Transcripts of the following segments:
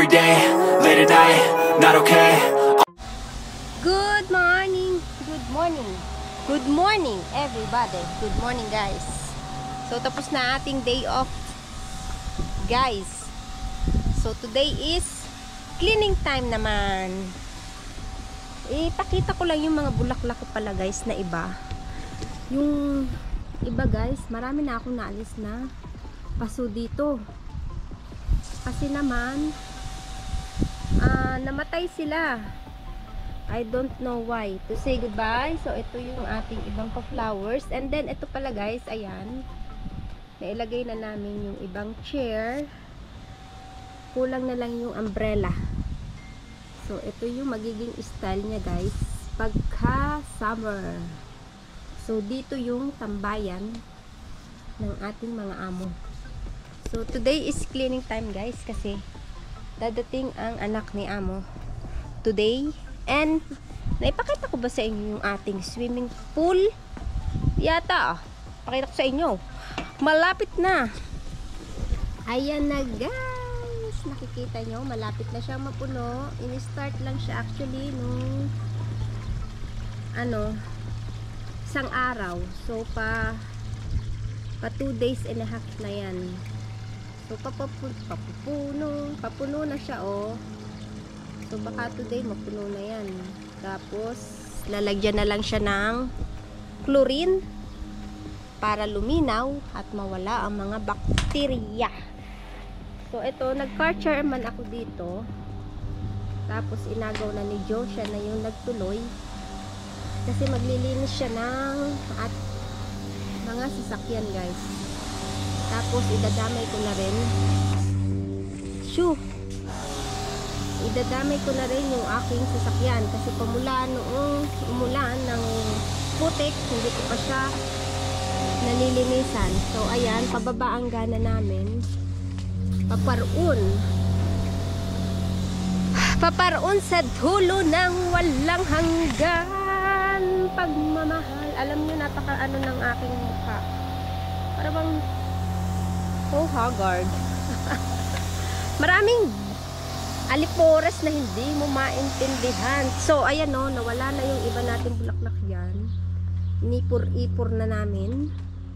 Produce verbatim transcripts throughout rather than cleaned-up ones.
every day, late at night, not okay. Good morning, good morning, good morning everybody, good morning guys. So tapos na ating day off guys. So today is cleaning time naman. Ipakita ko lang yung mga bulaklak ko pala guys na iba. Yung iba guys, marami na akong naalis na paso dito. Kasi naman uh, namatay sila. I don't know why. To say goodbye. So ito yung ating ibang pa-flowers. And then ito pala guys, ayan. Nailagay na namin yung ibang chair. Kulang na lang yung umbrella. So ito yung magiging style niya guys pagka summer. So dito yung tambayan ng ating mga amo. So today is cleaning time guys kasi dadating ang anak ni amo today. And naipakita ko ba sa inyo yung ating swimming pool? Yata, pakita ko sa inyo. Malapit na. Ayan na guys. Nakikita nyo, malapit na siyang mapuno. In-start lang siya actually nung ano, isang araw. So pa pa two days and a half na yan. So papupuno, papupuno, papuno na siya oh. So baka today mapuno na yan. Tapos lalagyan na lang siya ng chlorine para luminaw at mawala ang mga bakterya. So ito, nag-car man ako dito. Tapos inagaw na ni Joe, siya na yung nagtuloy. Kasi maglilinis siya ng at mga sasakyan guys. Tapos idadamay ko na rin. Shoo! Idadamay ko na rin yung aking sasakyan kasi pamula noong umulan ng putik, hindi ko pa siya nalilinisan. So ayan, pababa ang gana namin. Paparoon. Paparoon sa dulo ng walang hanggan. Pagmamahal. Alam nyo, napaka ano ng aking mukha. Para bang so haggard. Maraming alipores na hindi mo maintindihan. So, ayan o, nawala na yung iba natin bulaklak yan. Inipur-ipur na namin.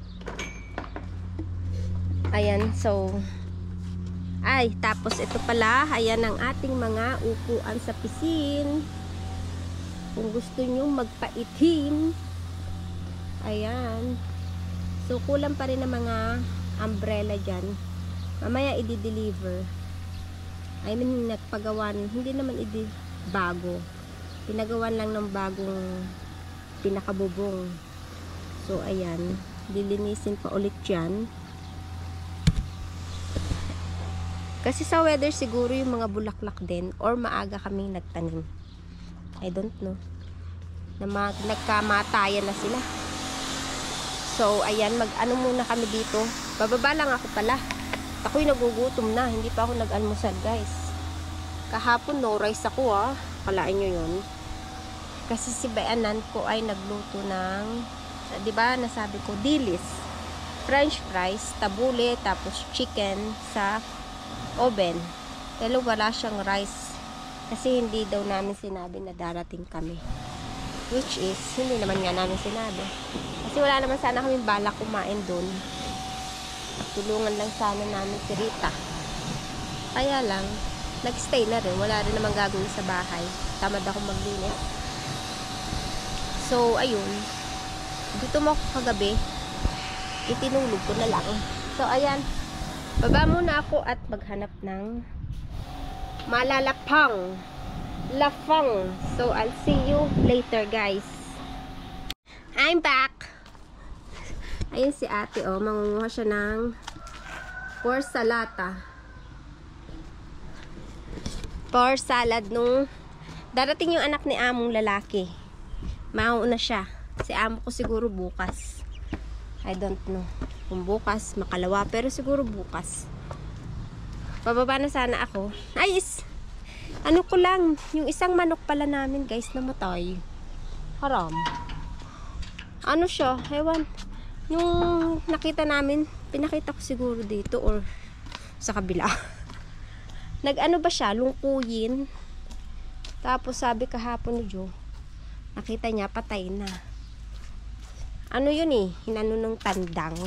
Ayan, so, ay, tapos ito pala, ayan ang ating mga upuan sa pisin. Kung gusto nyo magpaitim, ayan. So, kulang pa rin ang mga umbrella dyan. Mamaya i-deliver. I mean, nagpagawan, hindi naman idi bago. Pinagawan lang ng bagong pinakabubong. So, ayan. Dilinisin pa ulit yan. Kasi sa weather, siguro yung mga bulaklak din or maaga kaming nagtanim. I don't know. Na mag nagkamatayan na sila. So, ayan. Mag-ano muna kami dito. Bababa lang ako pala. Ako'y nagugutom na. Hindi pa ako nag-almusal, guys. Kahapon, no rice ako, ah. Kalain nyo yun. Kasi si Bayanan ko ay nagluto ng, di ba, nasabi ko, dilis. French fries, tabule, tapos chicken sa oven. Pero wala siyang rice. Kasi hindi daw namin sinabi na darating kami. Which is, hindi naman nga namin sinabi. Kasi wala naman sana kami balak kumain dun. Tulungan lang sana namin si Rita. Kaya lang, nagstay na rin. Wala rin naman gagawin sa bahay. Tamad ako maglinis. So, ayun. Dito mo ako kagabi. Itinulog ko na lang. So, ayan. Baba muna ako at maghanap ng malalapang. Lafang. So, I'll see you later, guys. I'm back. Ayun si ate, oh. Mangunguha siya ng pork salata. Pork salad nung darating yung anak ni among lalaki. Mauuna siya. Si amo ko siguro bukas. I don't know. Kung bukas, makalawa. Pero siguro bukas. Pababa na sana ako. Ayos! Ano ko lang. Yung isang manok pala namin, guys, namatay. Haram. Ano siya? Ewan. Yung nakita namin, pinakita ko siguro dito or sa kabila. nag-ano ba siya, lungkuyin. Tapos sabi kahapon ni Joe, nakita niya patay na. Ano yun eh, hinano ng tandang.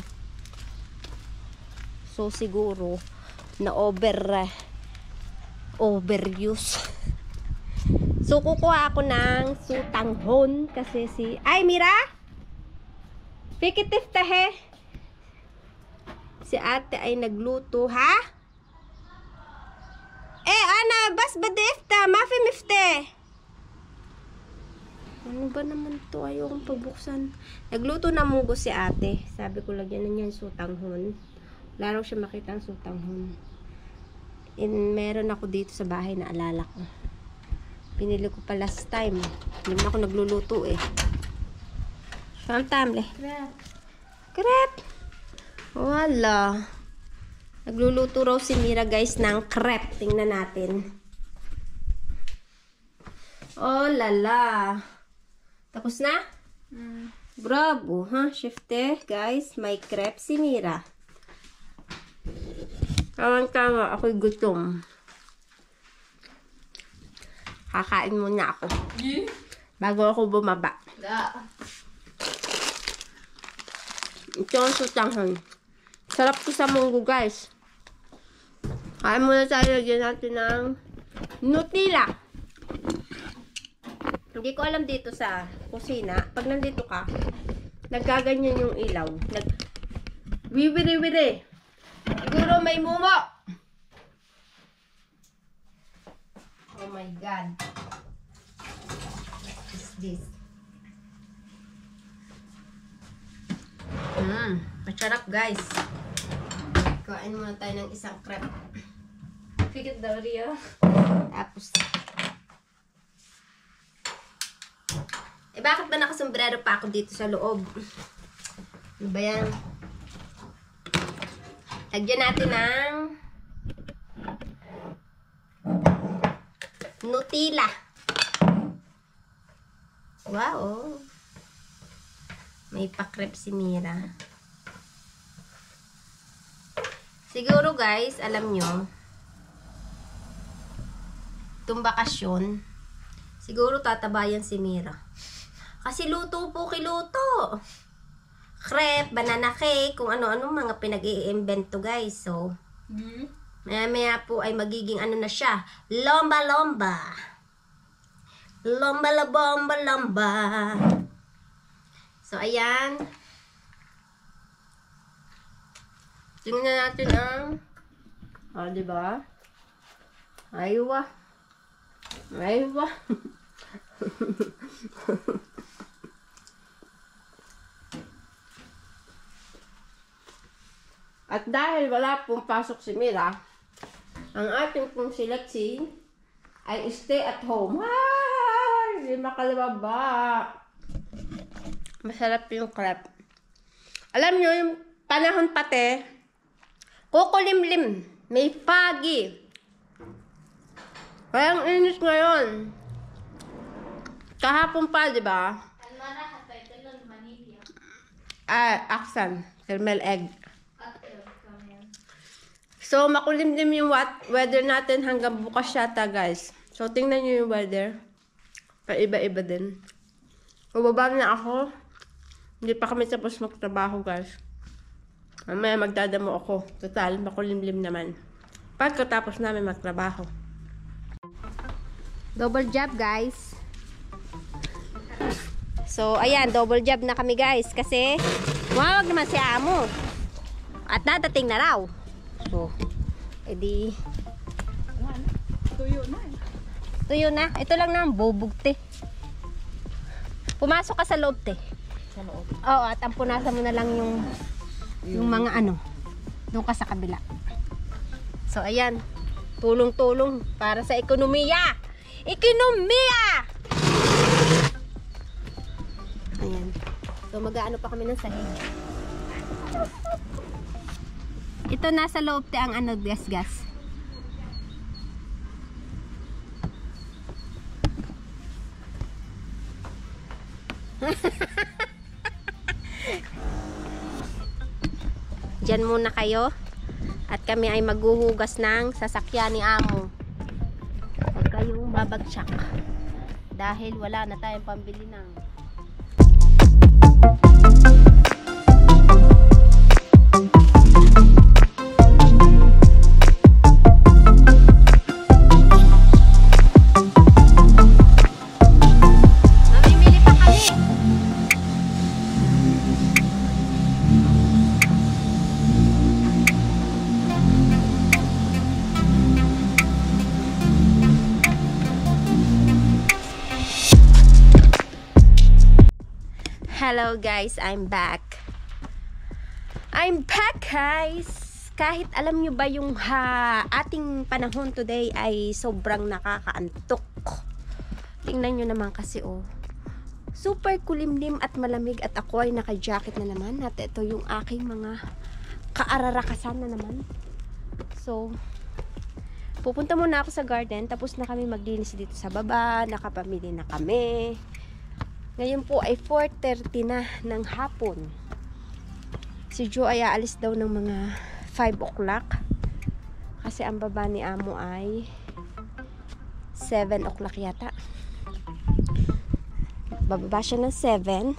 So siguro na over uh, overuse. So kukuha ako ng sutanghon kasi si ay Mira, pikitif tahe. Si ate ay nagluto, ha? Eh, ana, bas ba defta? Mafi mifte. Ano ba naman to? Ayokong pagbuksan. Nagluto na mugo si ate. Sabi ko, lagyan na niyan sutanghon. Wala raw siya makita ang sutanghon. In, meron ako dito sa bahay na alala ko. Pinili ko pa last time. Hindi na ako nagluluto eh. Saan tamle? Crepe. Crepe. Wala. Nagluluto raw si Mira guys ng crepe. Tingnan natin. Oh lala. Tapos na? Mm. Bravo, ha? Shifte, guys. May crepe si Mira. Tawang-tawa. Ako'y gutom. Kakain muna ako. Bago ako bumaba. Ito ang sutanghon. Sarap to sa munggo, guys. Kain muna tayo. Lagyan natin ng Nutella. Hindi ko alam dito sa kusina. Pag nandito ka, nagkaganyan yung ilaw. Nag wiwiri-wiri. Siguro may mumo. Oh my God. What is this? Mmm. Masarap, guys. Kain muna tayo ng isang crepe. Fikit daw riyo. Tapos, eh, bakit ba nakasombrero pa ako dito sa loob? Ano ba yan? Lagyan natin ng Nutella. Wow. May pa-crepe si Mira. Siguro guys, alam nyo, itong bakasyon, siguro tatabayan si Mira. Kasi luto po kiluto. Crepe, banana cake, kung ano-ano mga pinag-i-invento guys. So, mm-hmm. maya-maya po ay magiging ano na siya, lomba-lomba. Lomba-la-bomba-lomba. So, ayan. Tingnan natin ang, ah, diba? Aywa. Aywa. At dahil wala pong pasok si Mira, ang ating pong seleksi ay stay at home. Ay, hindi makalababa. Masarap yung crepe. Alam nyo, yung panahon pati, kukulimlim, may pagi. Kaya ang inis ngayon. Kahapon pa, di ba? Ah, aksan. Caramel egg. So, makulimlim yung weather natin hanggang bukas yata, guys. So, tingnan nyo yung weather. Paiba-iba din. Bubaba na ako. Hindi pa kami tapos magtrabaho, guys. Mamaya magdadamo ako. Total, makulimlim naman. Pagkatapos namin magtrabaho. Double job, guys. So, ayan, double job na kami, guys. Kasi, wag naman si Amo. At dadating na raw. So, edi tuyo na eh. Tuyo na. Ito lang naman, bubog, te. Pumasok ka sa loob, te. Sa loob? Oo, at ang punasan mo na lang yung yung mga ano, doon ka sa kabila. So, ayan. Tulong-tulong para sa ekonomiya. Ekonomiya! Ayan. So, mag-aano pa kami ng sahig. Ito nasa loob te ang ano, gas-gas. Diyan muna kayo. At kami ay maghuhugas ng sasakyan ni Amo. Huwag kayong babagsak. Dahil wala na tayong pambili ng Hello guys, I'm back. I'm back guys. Kahit alam nyo ba yung ha, ating panahon today ay sobrang nakakaantok. Tingnan nyo naman kasi oh. Super kulimlim at malamig at ako ay naka-jacket na naman. At ito yung aking mga kaararakasan na naman. So, pupunta muna ako sa garden. Tapos na kami maglinis dito sa baba. Nakapamili na kami. Ngayon po ay four thirty na ng hapon. Si Joe ay aalis daw ng mga five o'clock. Kasi ang baba ni Amo ay seven o'clock yata. Bababa siya ng seven.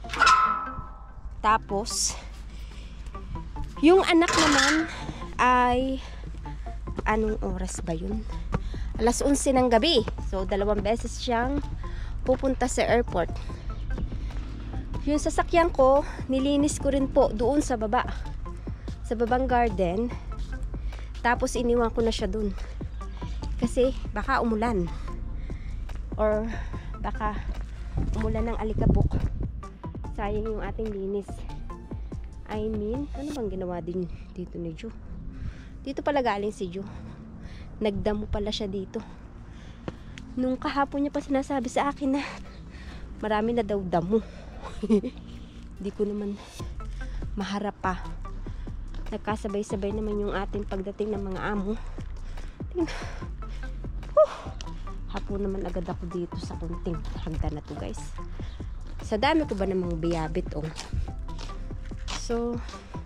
Tapos, yung anak naman ay, anong oras ba yun? alas onse ng gabi. So, dalawang beses siyang pupunta sa airport. Yung sasakyan ko, nilinis ko rin po doon sa baba. Sa babang garden. Tapos iniwan ko na siya doon. Kasi baka umulan. Or baka umulan ng alikabok. Sayang yung ating linis. I mean, ano bang ginawa din dito ni Joe? Dito pala galing si Joe. Nagdamo pala siya dito. Nung kahapon niya pa sinasabi sa akin na marami na daw damo. Hindi ko naman maharap pa. Nagkasabay-sabay naman yung ating pagdating ng mga amo. Tingnan. Huh. Hapon naman agad ako dito sa kunting hagdan na to guys. Sa dami ko ba namang biyabit oh. So,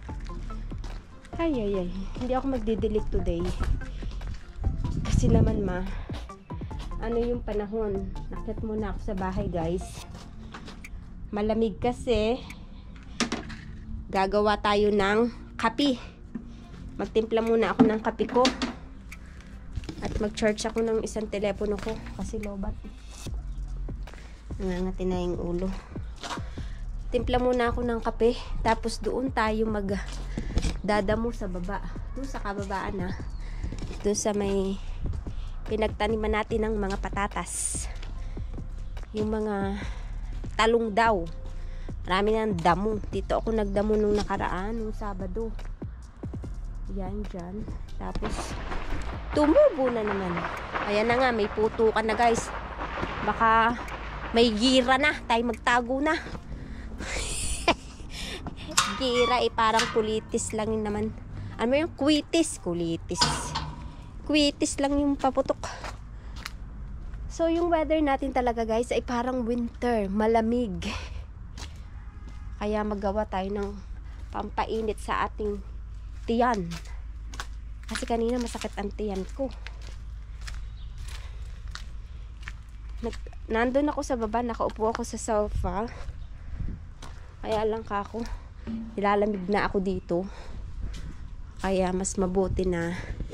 ay ay ay. Hindi ako magdidelete today. Kasi naman ma, ano yung panahon, nakit muna ako sa bahay guys. Malamig kasi. Gagawa tayo ng kape. Magtimpla muna ako ng kape ko. At mag-charge ako ng isang telepono ko. Kasi lobat. Nangangati na yung ulo. Timpla muna ako ng kape. Tapos doon tayo mag dadamo sa baba. Doon sa kababaan na. Doon sa may pinagtaniman natin ng mga patatas. Yung mga talong daw. Marami ng damo. Dito ako nagdamo nung nakaraan, nung Sabado. Yan, dyan. Tapos, tumubo na naman. Ayan na nga, may putukan na guys. Baka may gira na. Tayo magtago na. Gira eh, parang kulitis lang yun naman. Ano yung kuitis? Kulitis. Kuitis lang yung paputok. So, yung weather natin talaga guys ay parang winter, malamig. Kaya magawa tayo ng pampainit sa ating tiyan. Kasi kanina masakit ang tiyan ko. Nag nandun ako sa baba, nakaupo ako sa sofa. Kaya lang ka ako, nilalamig na ako dito. Kaya mas mabuti na.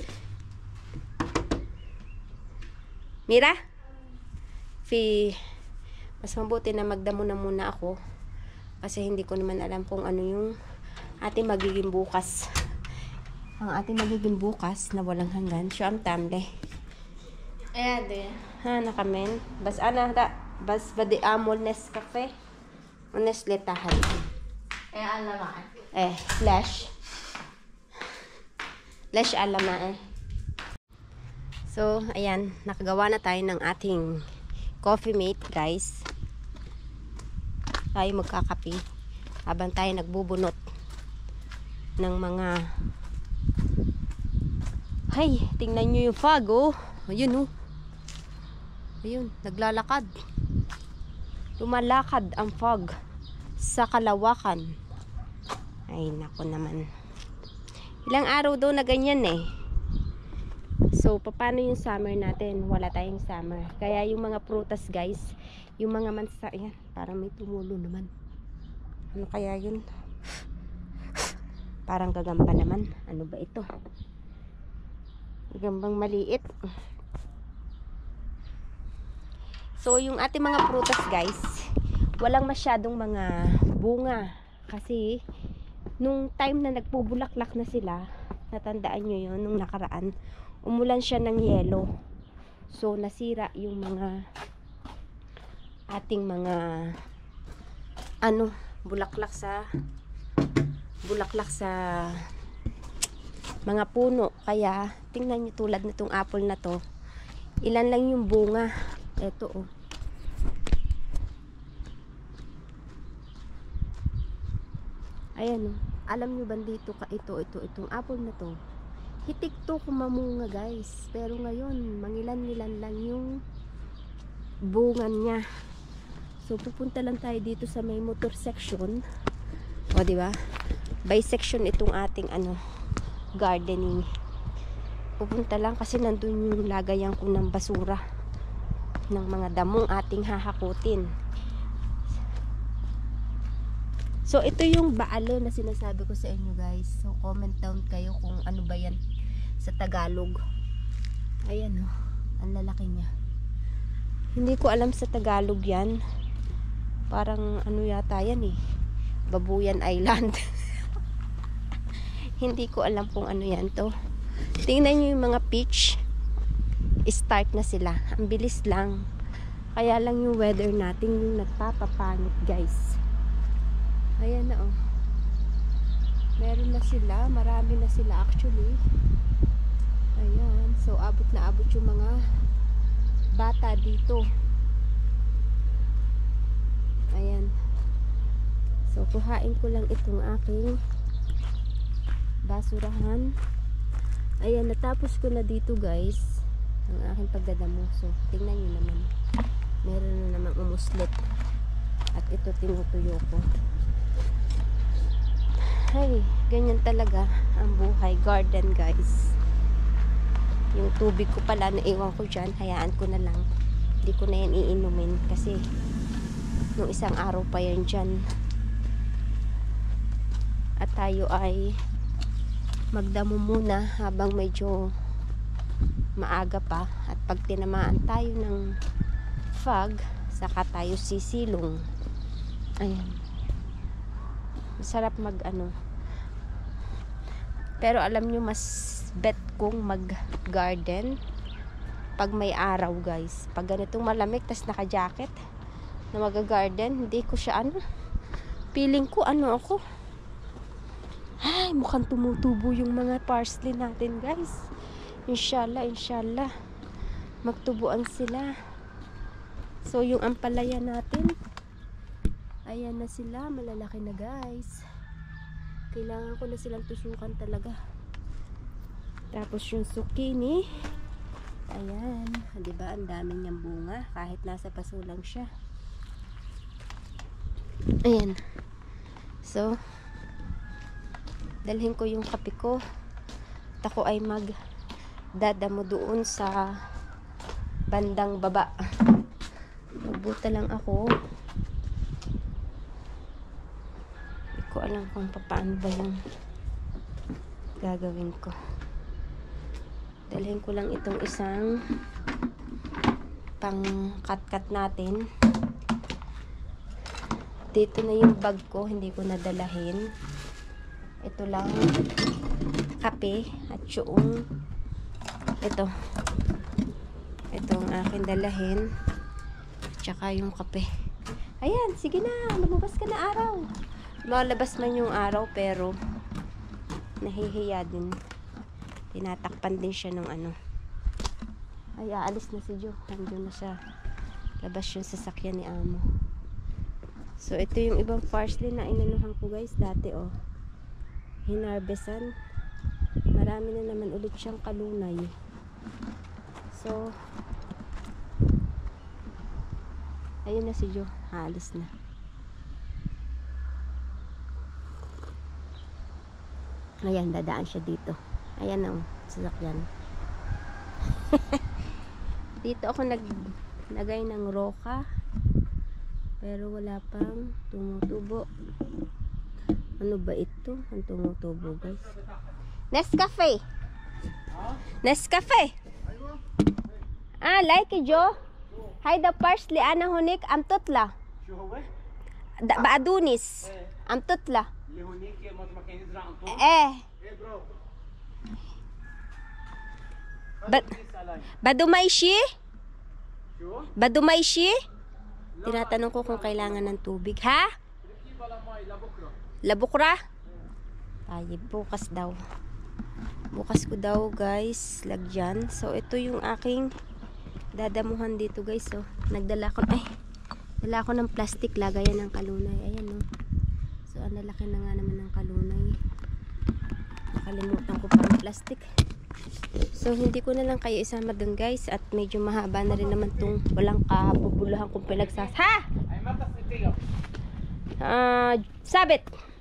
Mira? Fi, mas mabuti na magdamo na muna ako kasi hindi ko naman alam kung ano yung ating magiging bukas. Ang ating magiging bukas na walang hanggan. Siyam tamle. Eh, de. Ha, nakamen. Bas ana da, bas ba di amol Nescafe? O Nestle tahan. Eh, alamaan. Eh, flash. Flash alama eh. So, ayan, nakagawa na tayo ng ating coffee mate, guys. Tayo magkakape habang tayo nagbubunot ng mga hay, tingnan nyo yung fog, oh. Ayun, oh. Ayun, naglalakad. Lumalakad ang fog sa kalawakan. Ay, nako naman. Ilang araw daw na ganyan eh. So, paano yung summer natin? Wala tayong summer. Kaya yung mga prutas guys, yung mga mansa, yan, parang may tumulo naman. Ano kaya yun? Parang gagamba naman. Ano ba ito? Gagambang maliit. So, yung ating mga prutas guys, walang masyadong mga bunga. Kasi, nung time na nagpubulaklak na sila, natandaan nyo yun, nung nakaraan, umulan siya ng yelo. So, nasira yung mga ating mga ano, bulaklak sa bulaklak sa mga puno. Kaya, tingnan nyo tulad nitong apple na to. Ilan lang yung bunga. Ito oh. Ayan oh. Alam nyo ba dito ka ito, ito, itong apple na to? Hitik to kung mamunga guys. Pero ngayon, mangilan-ngilan lang yung bungan niya. So, pupunta lang tayo dito sa may motor section. O, di ba? By section itong ating ano, gardening. Pupunta lang kasi nandun yung lagayan ko ng basura. Ng mga damong ating hahakutin. So, ito yung baalo na sinasabi ko sa inyo guys. So, comment down kayo kung ano ba yan sa Tagalog. Ayan o. Oh, ang lalaki niya. Hindi ko alam sa Tagalog yan. Parang ano yata yan eh. Babuyan Island. Hindi ko alam kung ano yan to. Tingnan nyo yung mga peach. Start na sila. Ang bilis lang. Kaya lang yung weather natin yung nagpapapangit guys. Ayan na oh. Meron na sila. Marami na sila actually. Ayan. So abot na abot yung mga bata dito. Ayan. So kuhain ko lang itong aking basurahan. Ayan. Natapos ko na dito guys ang aking pagdadamo. So tingnan nyo naman. Meron na namang umuslit. At ito tinutuyo ko. Ay, ganyan talaga ang buhay garden guys. Yung tubig ko pala naiwan ko dyan, hayaan ko na lang. Hindi ko na yan iinumin kasi nung isang araw pa yan dyan. At tayo ay magdamo muna habang medyo maaga pa. At pag tinamaan tayo ng fog, saka tayo sisilong. Ayan. Masarap mag ano. Pero alam nyo, mas bet kong mag garden pag may araw guys. Pag ganitong malamig tas naka jacket na mag garden, hindi ko siya ano, feeling ko ano ako, ay mukhang tumutubo yung mga parsley natin guys. Inshallah, inshallah magtubuan sila. So yung ampalaya natin, ayan na sila, malalaki na guys. Kailangan ko na silang tusukan talaga. Tapos yung zucchini, ayan, diba ang dami niyang bunga kahit nasa paso lang siya. Ayan. So dalhin ko yung kape ko at ako ay mag dadamo doon sa bandang baba. Magbuta lang ako. Ko alam kung paano ba yung gagawin ko. Dalhin ko lang itong isang pang cut-cut natin. Dito na yung bag ko, hindi ko nadalahin. Ito lang kape at yung ito itong akin dalahin tsaka yung kape. Ayan, sige na, lumabas ka na araw. Malabas man yung araw pero nahihiya din. Tinatakpan din siya ng ano. Ay, aalis na si Jo. Nandun na siya. Labas yung sasakyan ni Amo. So, ito yung ibang parsley na inanuhan ko guys. Dati oh. Hinarbesan. Marami na naman ulit siyang kalunay. So, ayun na si Jo. Aalis na. Ayan, dadaan siya dito. Ayan ang sasakyan. Dito ako naglagay ng roka. Pero wala pang tumutubo. Ano ba ito? Ang tumutubo, guys. Nescafe. Nescafe. Ah, like it, Joe. Hay the parsley ana hunik am tutla. Da baadunis. Am tutla. Eh. Ba Badumayshi? Badumayshi? Tinatanong ko kung kailangan ng tubig, ha? Labukra? Ay, bukas daw. Bukas ko daw, guys, lagyan. So, ito yung aking dadamuhan dito, guys. So, nagdala ko, ay, dala ko ng plastic, lagayan ng kalunay. Ayan, no. So, ang lalaki na nga naman ng kalunay. Nakalimutan ko pa ang plastic. So, hindi ko na lang kayo isama dun, guys. At medyo mahaba na rin naman tong walang kabubuluhan kung pinagsas. Ha? Ah, uh, sabit.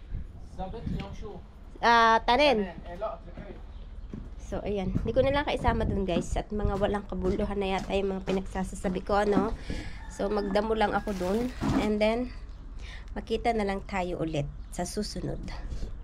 Ah, uh, tanin. So, ayan. Hindi ko na lang kaisama dun, guys. At mga walang kabuluhan na yata yung mga pinagsasasabi ko, ano. So, magdamo lang ako dun. And then, makita na lang tayo ulit sa susunod.